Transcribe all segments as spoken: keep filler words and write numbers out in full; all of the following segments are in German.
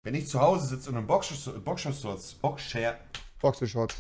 Wenn ich zu Hause sitze und einen Boxershorts, Boxershorts, Boxer, Boxershorts.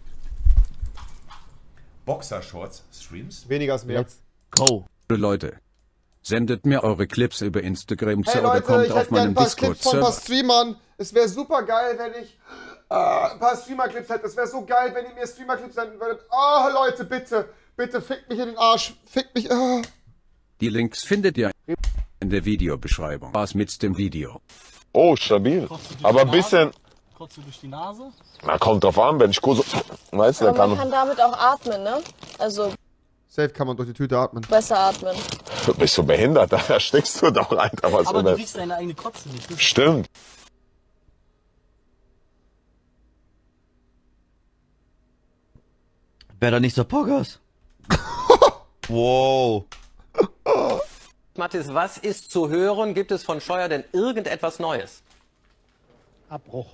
Boxershorts streams? Weniger als mehr. Let's go. Leute, sendet mir eure Clips über Instagram Hey oder Leute, kommt ich auf hätte gerne ein meinen paar Clips von ein paar Discord-Server. Streamern. Es wäre super geil, wenn ich äh, ein paar Streamer-Clips hätte. Es wäre so geil, wenn ihr mir Streamer-Clips senden würdet. Oh Leute, bitte, bitte, fickt mich in den Arsch. Fickt mich. Oh. Die Links findet ihr in der Videobeschreibung. Was mit dem Video? Oh, stabil. Aber ein bisschen. Kotzt du durch die Nase? Na, kommt drauf an, wenn ich gut so. Weißt du, Aber der man kann. kann damit auch atmen, ne? Also Safe kann man durch die Tüte atmen. besser atmen. Du bist so behindert, da erstickst du doch einfach was. Aber du Oder? riechst deine eigene Kotze nicht. Das Stimmt. Wäre da nicht so Poggers? Wow. Mathis, was ist zu hören? Gibt es von Scheuer denn irgendetwas Neues? Abbruch.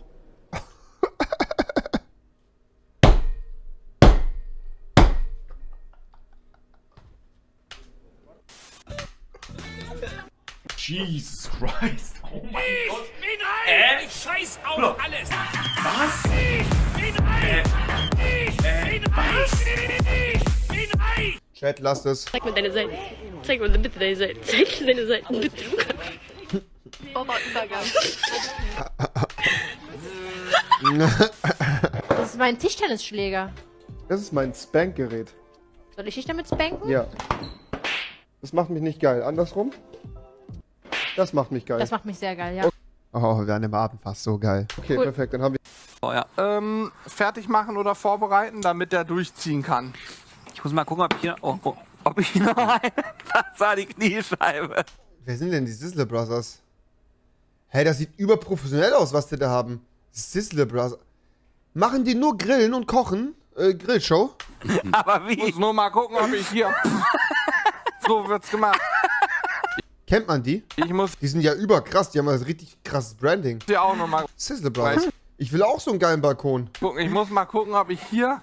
Jesus Christ. Oh mein Ich Gott. bin rein! Ich scheiß auf Bro. alles! Was? Ich bin rein! Ich Äh, bin rein! Ich bin rein! Chat, lasst es. Zeig mir deine Seiten. Zeig mir bitte deine Seiten. Zeig mir deine Seiten, bitte. Übergang. Das ist mein Tischtennisschläger. Das ist mein Spankgerät. Soll ich dich damit spanken? Ja. Das macht mich nicht geil. Andersrum? Das macht mich geil. Das macht mich sehr geil, ja. Oh, wir werden im Abend fast so geil. Okay, Cool. perfekt. Dann haben wir. Oh, ja. ähm, fertig machen oder vorbereiten, damit er durchziehen kann. Ich muss mal gucken, ob ich hier... Oh, oh, ob ich noch eine... Das war die Kniescheibe. Wer sind denn die Sizzler Brothers? Hey, das sieht überprofessionell aus, was die da haben. Sizzler Brothers. Machen die nur Grillen und Kochen? Äh, Grillshow? Aber Ich muss wie? nur mal gucken, ob ich hier... So wird's gemacht. Kennt man die? Ich muss Die sind ja überkrass. Die haben ein richtig krasses Branding. hier auch noch mal Sizzler Brothers. Ich will auch so einen geilen Balkon. gucken. Ich muss mal gucken, ob ich hier...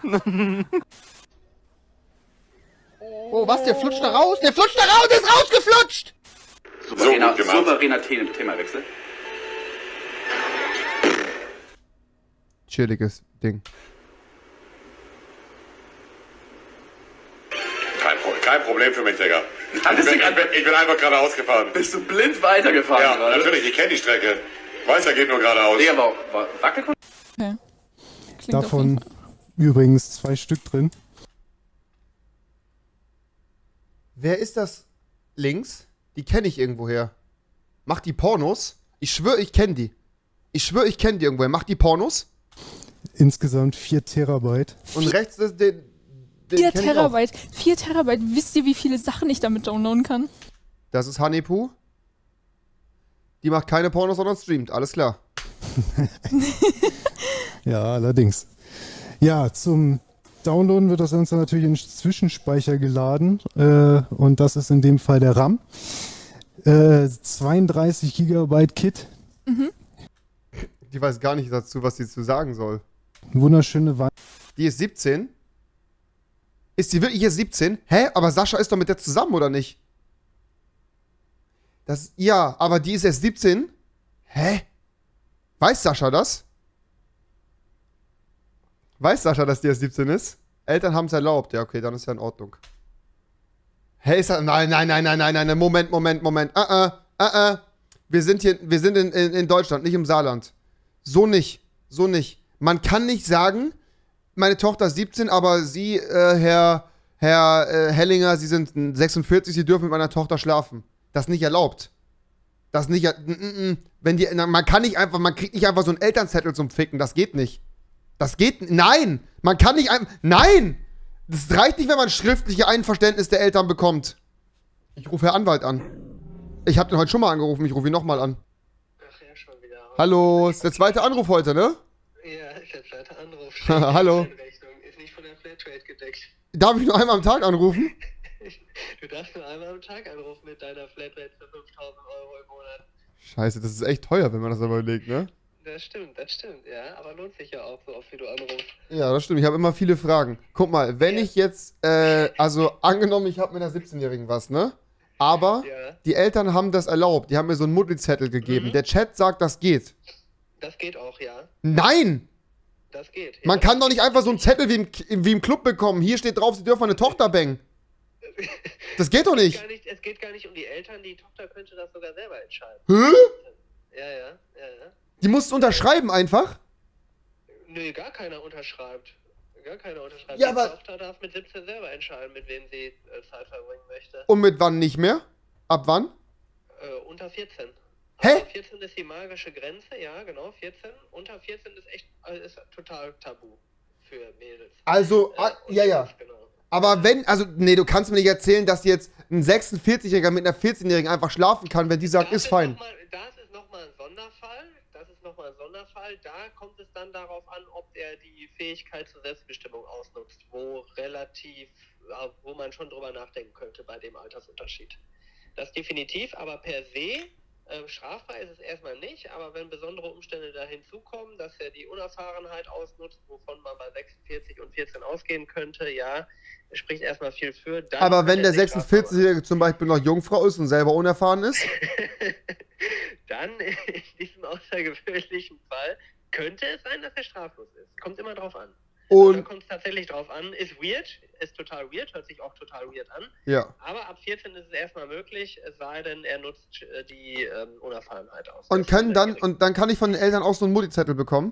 Oh, was? Der flutscht da raus? Der flutscht da raus! Der ist rausgeflutscht! Souveräner, gut gemacht. souveräner The- Themawechsel. Chilliges Ding. Kein, Pro kein Problem für mich, Digga. Ich Alles bin, Digga. ich bin, ich bin einfach geradeaus gefahren. Bist du blind weitergefahren Ja, gerade? natürlich, ich kenne die Strecke. Weiß, er geht nur geradeaus. Nee, aber war Wackelkontakt? Davon übrigens zwei Stück drin. Wer ist das links? Die kenne ich irgendwoher. Macht die Pornos? Ich schwöre, ich kenne die. Ich schwöre, ich kenne die irgendwoher. Macht die Pornos? Insgesamt vier Terabyte. Und rechts ist den. den vier kenn ich auch. Terabyte. vier Terabyte. Wisst ihr, wie viele Sachen ich damit downloaden kann? Das ist Honeypoo. Die macht keine Pornos, sondern streamt. Alles klar. Ja, allerdings. Ja, zum Downloaden wird das Ganze natürlich in den Zwischenspeicher geladen. Äh, und das ist in dem Fall der RAM. Äh, zweiunddreißig Gigabyte Kit. Mhm. Die weiß gar nicht dazu, was sie zu sagen soll. Wunderschöne Wein. Die ist siebzehn. Ist die wirklich jetzt siebzehn? Hä? Aber Sascha ist doch mit der zusammen, oder nicht? Das, ja, aber die ist erst siebzehn? Hä? Weiß Sascha das? Weiß Sascha, dass die erst siebzehn ist? Eltern haben es erlaubt. Ja, okay, dann ist ja in Ordnung. Hä, ist das, nein, nein, nein, nein, nein, nein, Moment, Moment, Moment. Uh, uh, uh, uh. Wir sind hier, wir sind in, in, in Deutschland, nicht im Saarland. So nicht, so nicht. Man kann nicht sagen, meine Tochter ist siebzehn, aber Sie, äh, Herr, Herr äh, Hellinger, Sie sind sechsundvierzig, Sie dürfen mit meiner Tochter schlafen. Das ist nicht erlaubt. Das ist nicht, er- mm, mm, mm. wenn die, na, man kann nicht einfach, man kriegt nicht einfach so einen Elternzettel zum Ficken, das geht nicht. Das geht, n- nein, man kann nicht einfach, nein! Das reicht nicht, wenn man schriftliche Einverständnis der Eltern bekommt. Ich rufe Herrn Anwalt an. Ich habe den heute schon mal angerufen, ich rufe ihn nochmal an. Ach ja, schon wieder. Hallo, ist der zweite Anruf heute, ne? Ja, ist der zweite Anruf. Hallo. Rechnung ist nicht von der Flatrate gedeckt. Darf ich nur einmal am Tag anrufen? Du darfst nur einmal am Tag anrufen mit deiner Flatrate für fünftausend Euro im Monat. Scheiße, das ist echt teuer, wenn man das aber überlegt, ne? Das stimmt, das stimmt, ja. Aber lohnt sich ja auch so oft, wie du anrufst. Ja, das stimmt. Ich habe immer viele Fragen. Guck mal, wenn ich jetzt, äh, also angenommen, ich habe mit einer siebzehnjährigen was, ne? Aber Ja. die Eltern haben das erlaubt. Die haben mir so einen Muttelzettel gegeben. Mhm. Der Chat sagt, das geht. Das geht auch, ja. Nein! Das geht. Ja. Man kann doch nicht einfach so einen Zettel wie im, wie im Club bekommen. Hier steht drauf, sie dürfen eine Tochter bangen. Das geht doch nicht. Es geht gar nicht. Es geht gar nicht um die Eltern, die Tochter könnte das sogar selber entscheiden. Hä? Ja, ja, ja, ja. Die musst du unterschreiben einfach? Nö, gar keiner unterschreibt. Gar keiner unterschreibt. Ja, die aber Tochter darf mit siebzehn selber entscheiden, mit wem sie äh, Zeit verbringen möchte. Und mit wann nicht mehr? Ab wann? Äh, unter vierzehn. Hä? Aber vierzehn ist die magische Grenze, ja, genau, vierzehn. Unter vierzehn ist echt äh, ist total tabu für Mädels. Also, Äh, ah, ja, ja. Genau. Aber wenn, also, nee, du kannst mir nicht erzählen, dass jetzt ein sechsundvierzigjähriger mit einer vierzehnjährigen einfach schlafen kann, wenn die sagt, Das ist fein. Noch mal, das ist nochmal ein Sonderfall. Das ist nochmal ein Sonderfall. Da kommt es dann darauf an, ob er die Fähigkeit zur Selbstbestimmung ausnutzt, wo relativ, wo man schon drüber nachdenken könnte bei dem Altersunterschied. Das definitiv, aber per se äh, strafbar ist es erstmal nicht, aber wenn besondere Umstände da hinzukommen, dass er die Unerfahrenheit ausnutzt, wovon man bei sechsundvierzig und vierzehn ausgehen könnte, ja, spricht erstmal viel für. Dann Aber wenn kann der er sich sechsundvierzigjährige zum Beispiel noch Jungfrau ist und selber unerfahren ist? Dann in diesem außergewöhnlichen Fall könnte es sein, dass er straflos ist. Kommt immer drauf an. Und da kommt es tatsächlich drauf an. Ist weird, ist total weird, hört sich auch total weird an. Ja. Aber ab vierzehn ist es erstmal möglich, es sei denn, er nutzt äh, die ähm, Unerfahrenheit aus. Und können dann, und dann kann ich von den Eltern auch so einen Mutti-Zettel bekommen?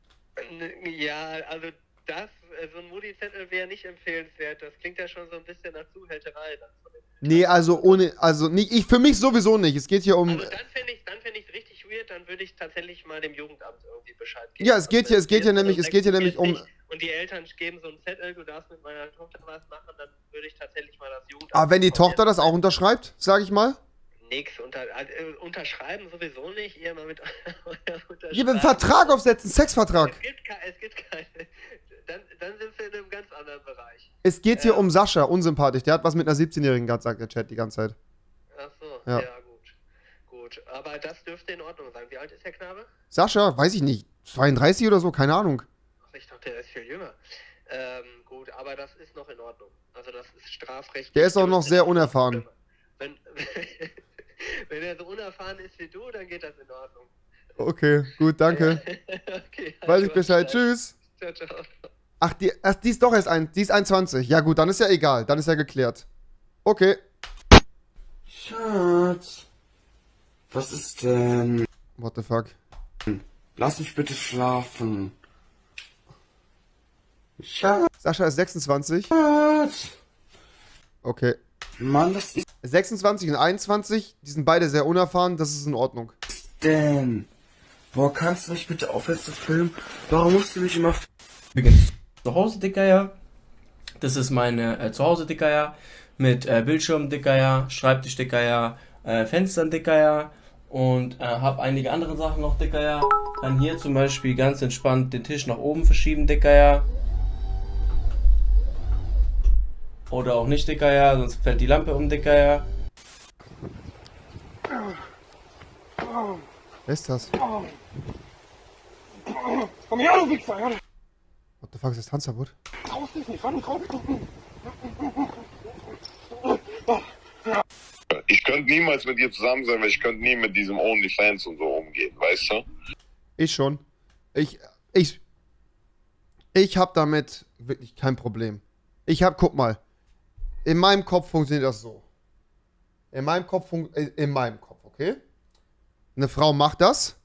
Ja, also das, äh, so ein Mutti-Zettel wäre nicht empfehlenswert. Das klingt ja schon so ein bisschen nach Zuhälterei. Dann von den Nee, also ohne, also nicht, ich für mich sowieso nicht. Es geht hier um. Also dann fände ich dann fände ich richtig weird, dann würde ich tatsächlich mal dem Jugendamt irgendwie Bescheid geben. Ja, es geht hier, es geht hier nämlich, es geht hier nämlich um. Und die Eltern geben so einen Zettel, du darfst mit meiner Tochter was machen, dann würde ich tatsächlich mal das Jugendamt. Aber wenn die Tochter das auch unterschreibt, sage ich mal? Nix, unter, äh, unterschreiben sowieso nicht, ihr mal mit unterschreiben. Ja, einen Vertrag aufsetzen, Sexvertrag. Es gibt, es gibt keine. Dann, dann sind wir in einem ganz anderen Bereich. Es geht hier ähm, um Sascha, unsympathisch. Der hat was mit einer siebzehnjährigen, sagt der Chat die ganze Zeit. Ach so, ja. ja gut. Gut, aber das dürfte in Ordnung sein. Wie alt ist der Knabe? Sascha, weiß ich nicht, zweiunddreißig oder so, keine Ahnung. Ach, ich dachte, er ist viel jünger. Ähm, gut, aber das ist noch in Ordnung. Also das ist strafrechtlich. Der ist auch noch sehr unerfahren. Wenn, wenn er so unerfahren ist wie du, dann geht das in Ordnung. Okay, gut, danke. Okay, weiß ich Bescheid, tschüss. Ciao, ciao. Ach, die, ach, die ist doch erst ein, die ist einundzwanzig. Ja gut, dann ist ja egal, dann ist ja geklärt. Okay. Schatz. Was ist denn? What the fuck? Lass mich bitte schlafen. Schatz. Sascha ist sechsundzwanzig. Schatz. Okay. Mann, das ist sechsundzwanzig und einundzwanzig, die sind beide sehr unerfahren, das ist in Ordnung. denn? Boah, kannst du mich bitte aufhören zu filmen? Warum musst du mich immer Übrigens, Zuhause-Dickeier. Das ist meine äh, Zuhause-Dickeier mit äh, Bildschirm-Dickeier, Schreibtisch-Dickeier, äh, Fenstern-Dickeier und äh, habe einige andere Sachen noch Dickeier. Kann hier zum Beispiel ganz entspannt den Tisch nach oben verschieben, Dickeier. Oder auch nicht Dickeier, sonst fällt die Lampe um, Dickeier. Wer ist das? Komm her, du Wichser! Ja. What the fuck ist das Tanzverbot? Raus dich nicht, ran, raus! Ich könnte niemals mit dir zusammen sein, weil ich könnte nie mit diesem OnlyFans und so umgehen, weißt du? Ich schon. Ich, ich, ich hab damit wirklich kein Problem. Ich hab, guck mal, in meinem Kopf funktioniert das so. In meinem Kopf, in meinem Kopf, okay? Eine Frau macht das.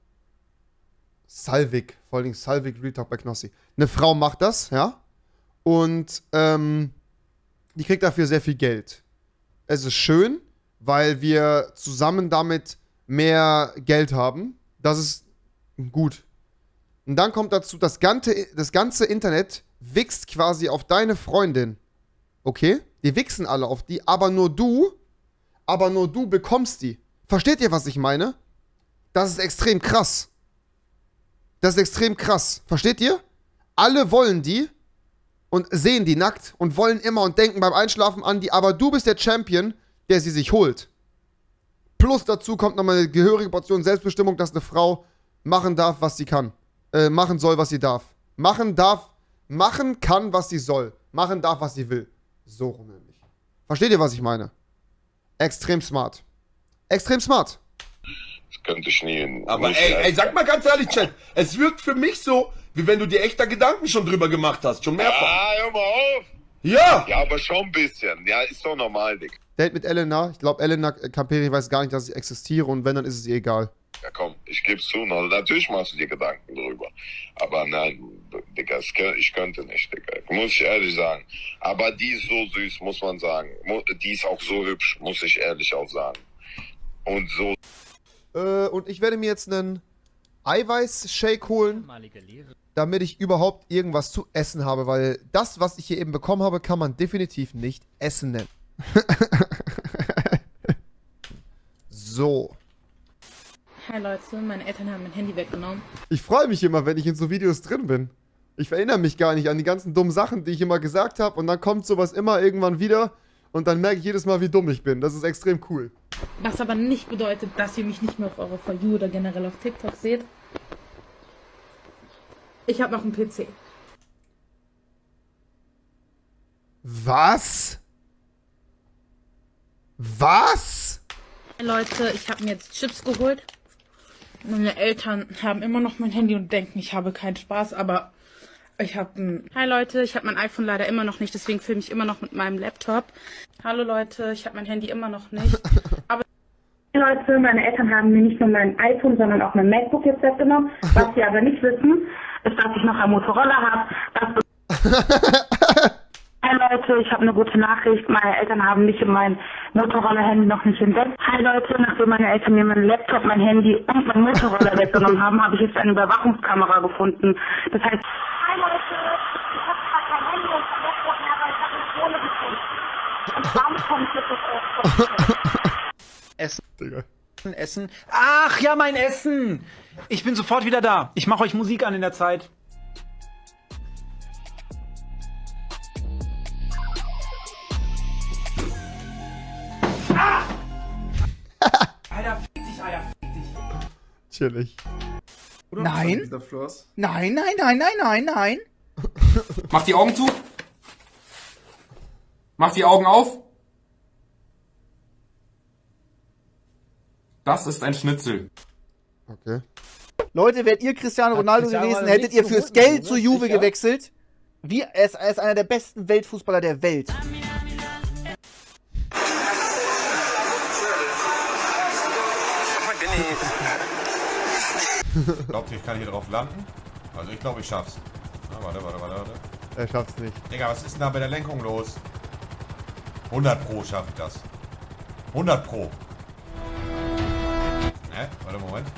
Salvik, vor allem Salvik Real Talk bei Knossi. Eine Frau macht das, ja? Und, ähm, die kriegt dafür sehr viel Geld. Es ist schön, weil wir zusammen damit mehr Geld haben. Das ist gut. Und dann kommt dazu, das ganze, das ganze Internet wichst quasi auf deine Freundin. Okay? Die wichsen alle auf die, aber nur du, aber nur du bekommst die. Versteht ihr, was ich meine? Das ist extrem krass. Das ist extrem krass. Versteht ihr? Alle wollen die und sehen die nackt und wollen immer und denken beim Einschlafen an die, aber du bist der Champion, der sie sich holt. Plus dazu kommt nochmal eine gehörige Portion Selbstbestimmung, dass eine Frau machen darf, was sie kann. Äh, machen soll, was sie darf. Machen darf, machen kann, was sie soll. Machen darf, was sie will. So rum nämlich. Versteht ihr, was ich meine? Extrem smart. Extrem smart. Das könnte ich nie. Aber nicht ey, leisten. ey, sag mal ganz ehrlich, Chat, es wirkt für mich so, wie wenn du dir echter Gedanken schon drüber gemacht hast, schon mehrfach. Ah, hör mal auf! Ja! Ja, aber schon ein bisschen. Ja, ist doch normal, Dick. Date mit Elena. Ich glaube, Elena Camperi weiß gar nicht, dass ich existiere und wenn, dann ist es ihr egal. Ja komm, ich geb's zu, natürlich machst du dir Gedanken drüber. Aber nein, Digga, ich könnte nicht, Digga. Muss ich ehrlich sagen. Aber die ist so süß, muss man sagen. Die ist auch so hübsch, muss ich ehrlich auch sagen. Und so. Äh, und ich werde mir jetzt einen Eiweiß-Shake holen, damit ich überhaupt irgendwas zu essen habe, weil das, was ich hier eben bekommen habe, kann man definitiv nicht Essen nennen. So. Hi Leute, meine Eltern haben mein Handy weggenommen. Ich freue mich immer, wenn ich in so Videos drin bin. Ich erinnere mich gar nicht an die ganzen dummen Sachen, die ich immer gesagt habe und dann kommt sowas immer irgendwann wieder und dann merke ich jedes Mal, wie dumm ich bin. Das ist extrem cool. Was aber nicht bedeutet, dass ihr mich nicht mehr auf eurer For You oder generell auf TikTok seht. Ich habe noch einen P C. Was? Was? Hey Leute, ich habe mir jetzt Chips geholt. Meine Eltern haben immer noch mein Handy und denken, ich habe keinen Spaß, aber ich habe ein... Hi Leute, ich habe mein iPhone leider immer noch nicht, deswegen filme ich immer noch mit meinem Laptop. Hallo Leute, ich habe mein Handy immer noch nicht, aber... Hey Leute, meine Eltern haben mir nicht nur mein iPhone, sondern auch mein MacBook jetzt weggenommen. Was sie aber nicht wissen, ist, dass ich noch ein Motorola habe. Hi Leute, ich habe eine gute Nachricht. Meine Eltern haben mich in mein Motorola-Handy noch nicht entdeckt. Hi Leute, nachdem meine Eltern mir mein Laptop, mein Handy und mein Motorola weggenommen haben, habe ich jetzt eine Überwachungskamera gefunden. Das heißt... Hi Leute, ich habe zwar kein Handy und kein Laptop mehr, aber ich habe eine Drohne gefunden. Und damit komme ich jetzt auf Essen. Digga. Essen. Ach ja, mein Essen! Ich bin sofort wieder da. Ich mache euch Musik an in der Zeit. Ah! Alter, fick dich, Alter, fick dich. Chillig. Nein. Nein, nein, nein, nein, nein, nein. Mach die Augen zu. Mach die Augen auf. Das ist ein Schnitzel. Okay. Leute, wärt ihr Cristiano Ronaldo Cristiano gewesen, Ronaldo hättet ihr nicht fürs so Geld gut, zu ne? Juve Sicher? gewechselt. Wie, er ist, er ist einer der besten Weltfußballer der Welt. Glaubt ihr, ich kann hier drauf landen? Also ich glaube, ich schaff's. Na, warte, warte, warte, warte. Er schafft's nicht. Digga, was ist denn da bei der Lenkung los? hundert Pro schaffe ich das. hundert Pro. Ne? Warte, Moment.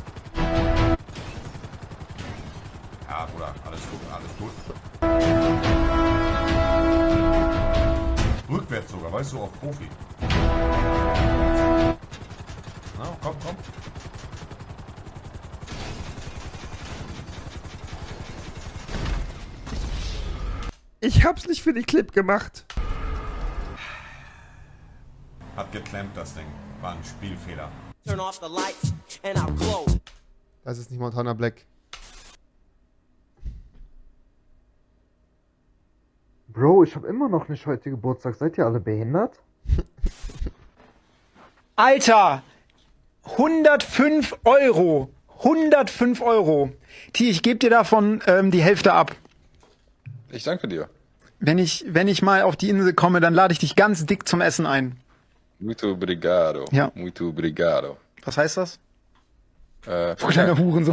Ja, Bruder, alles gut, alles gut. Rückwärts sogar, weißt du, auf Profi. Na, komm, komm. Ich hab's nicht für den Clip gemacht. Hat geklemmt, das Ding. War ein Spielfehler. Turn off the lights and I'll glow. Das ist nicht Montana Black. Bro, ich hab immer noch nicht heute Geburtstag. Seid ihr alle behindert? Alter! hundertfünf Euro! hundertfünf Euro! T, ich gebe dir davon ähm, die Hälfte ab. Ich danke dir. Wenn ich, wenn ich mal auf die Insel komme, dann lade ich dich ganz dick zum Essen ein. Muito obrigado. Ja. Muito obrigado. Was heißt das? Äh, Du kleiner Hurensohn.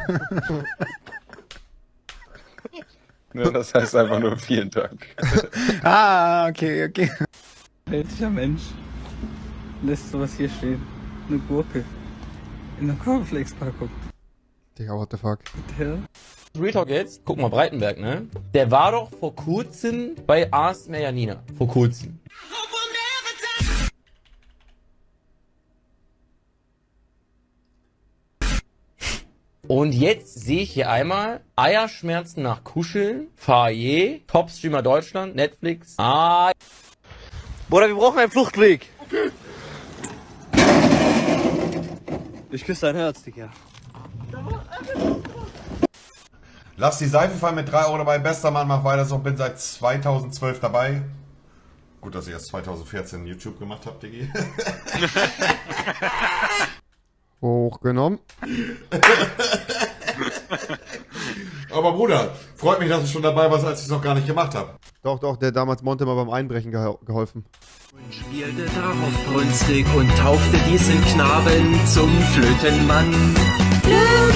ja, das heißt einfach nur vielen Dank. Ah, okay, okay. Welcher Mensch lässt sowas hier stehen? Eine Gurke. In einer Cornflakes-Packung. Digga, what the fuck? Der? Real Talk jetzt, guck mal, Breitenberg, ne? Der war doch vor kurzem bei Ars Janina. Vor kurzem. Und jetzt sehe ich hier einmal Eierschmerzen nach Kuscheln, Faye, Topstreamer Deutschland, Netflix. Ah. Bruder, wir brauchen einen Fluchtweg. Okay. Ich küsse dein Herz, Digga. Lass die Seife fallen mit drei Euro dabei. Bester Mann, mach weiter so. Bin seit zweitausendzwölf dabei. Gut, dass ich erst zweitausendvierzehn YouTube gemacht habe, Diggi. Hochgenommen. Aber Bruder, freut mich, dass du schon dabei warst, als ich es noch gar nicht gemacht habe. Doch, doch, der damals Monte mal beim Einbrechen geho geholfen. Und spielte darauf brünstig und taufte diesen Knaben zum Flötenmann.